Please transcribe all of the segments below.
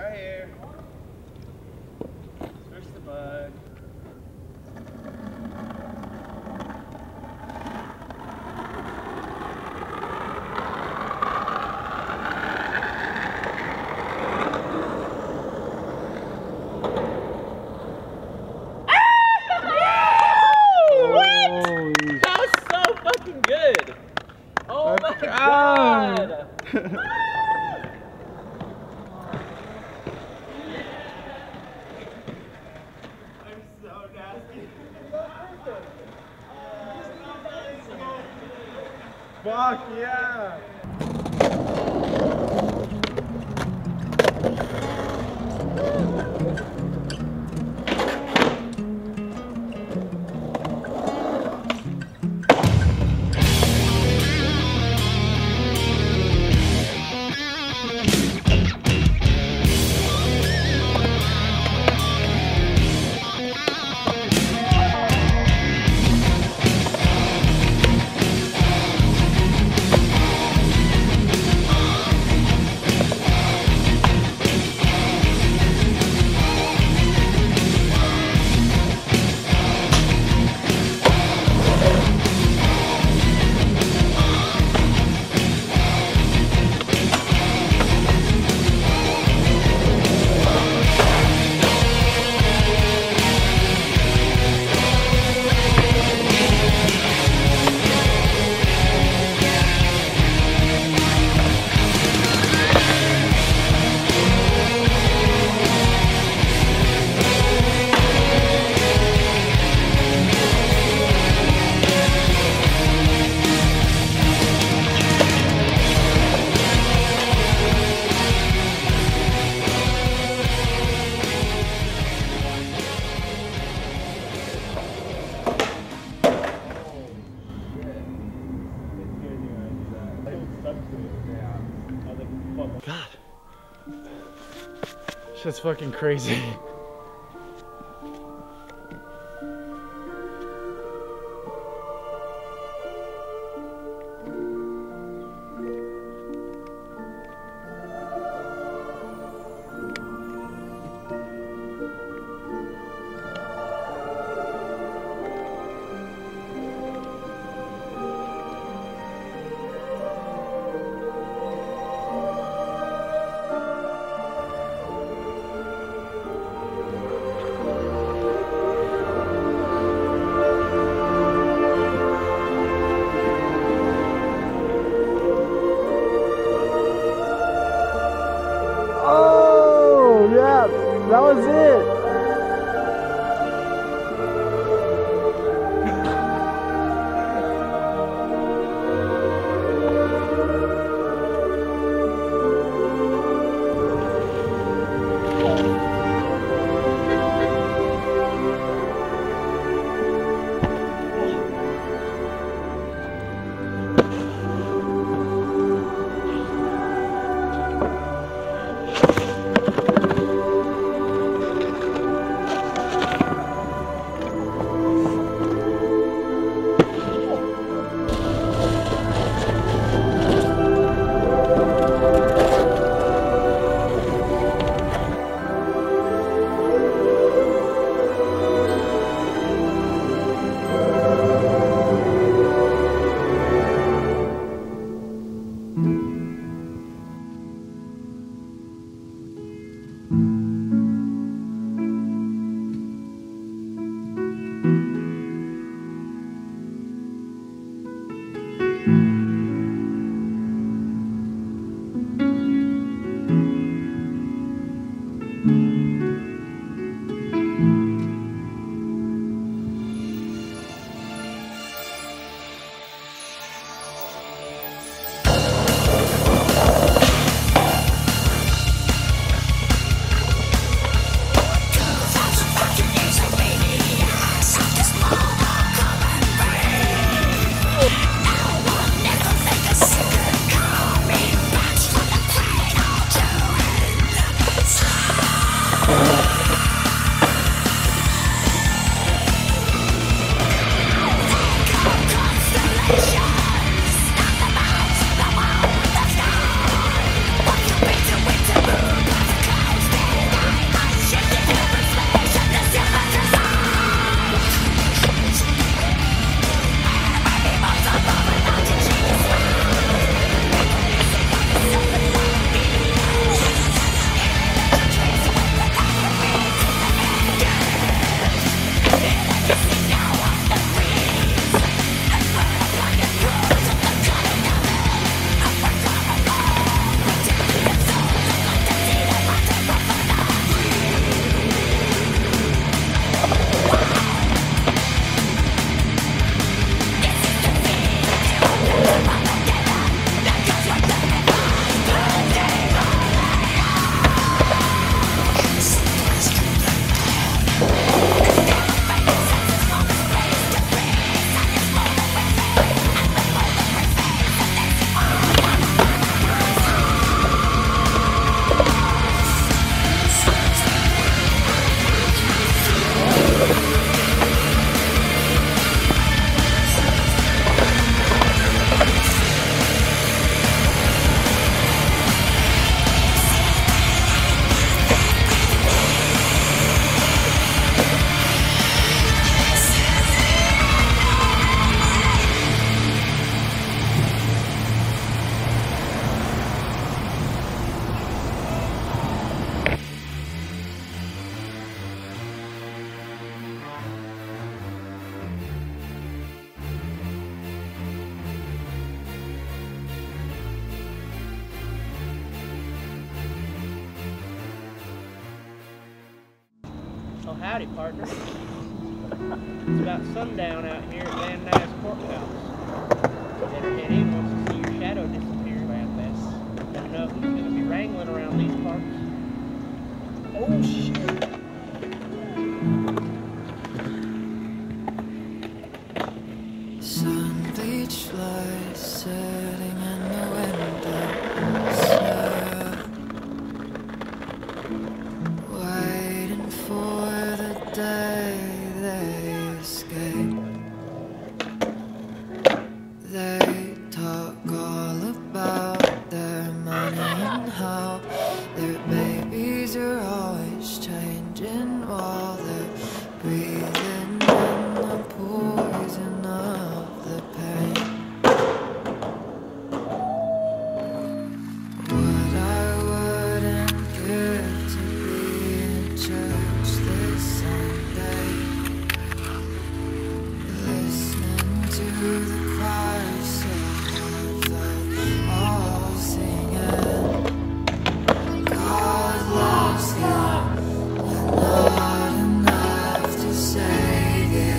Right here. Push the bug. Good. Oh my god! I'm so nasty. Fuck yeah! God, shit's fucking crazy. That was it. Oh, howdy, partner. It's about sundown out here at Van Nuys Courthouse. You better head in once you see your shadow disappear, Landis. Don't know who's going to be wrangling around these parts. Oh, shit. Sun bleached light sitting in the window, waiting for the day they escape. They talk all about their money and how their babies are always changing while they're breathing in the poison of the pain. What I wouldn't give to be in church this Sunday, listening to the choir so heartfelt, all singing, God loves you, you're not enough to save you.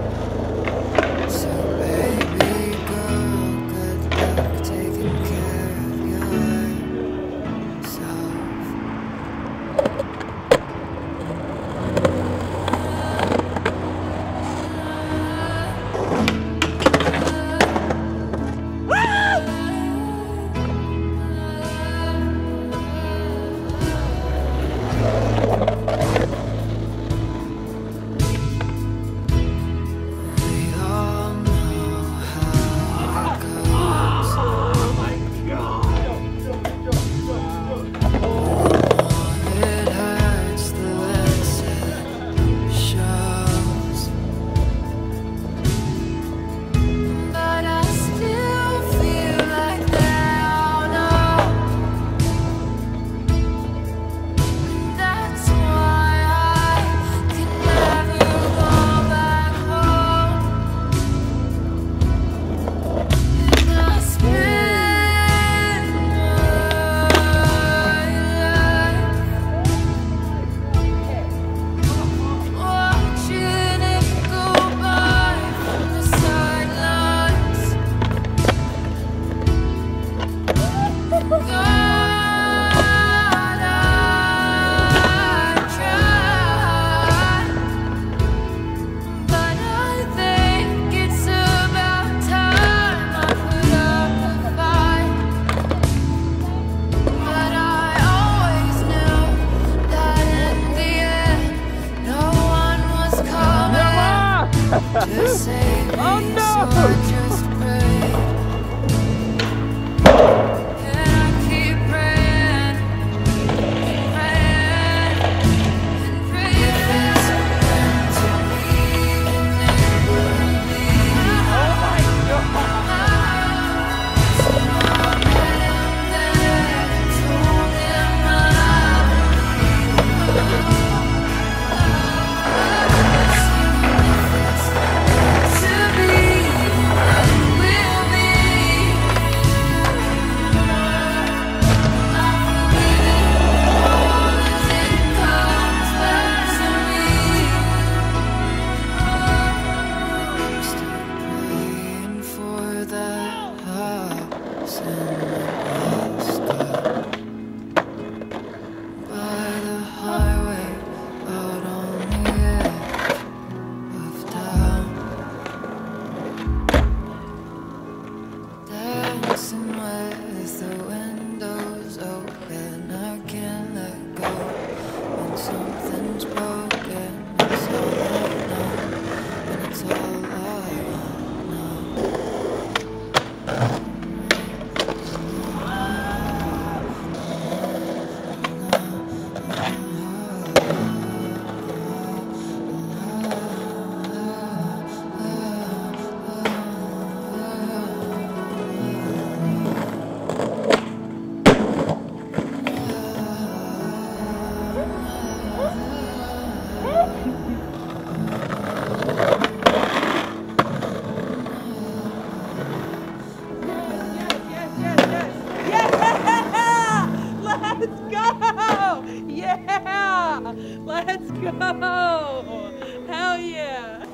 So baby girl, good luck taking care of yourself. We all know how it goes. It hurts the less it shows. But I still feel like they all know. That's why I can never go back home. And I spend my life watching it go by from the sidelines. God, I tried, but I think it's about time I put up a fight. But I always knew that in the end, no one was coming to save me, Oh, no! so I just prayed. And I keep praying, praying, and praying. If it's meant to be, then it will be. Oh my God! So I met him there and told him to be, then it will be. Dancing with the windows open, I can't let go. When something's broken, it's all I know, and it's all I know. Let's go! Yeah! Let's go! Hell yeah!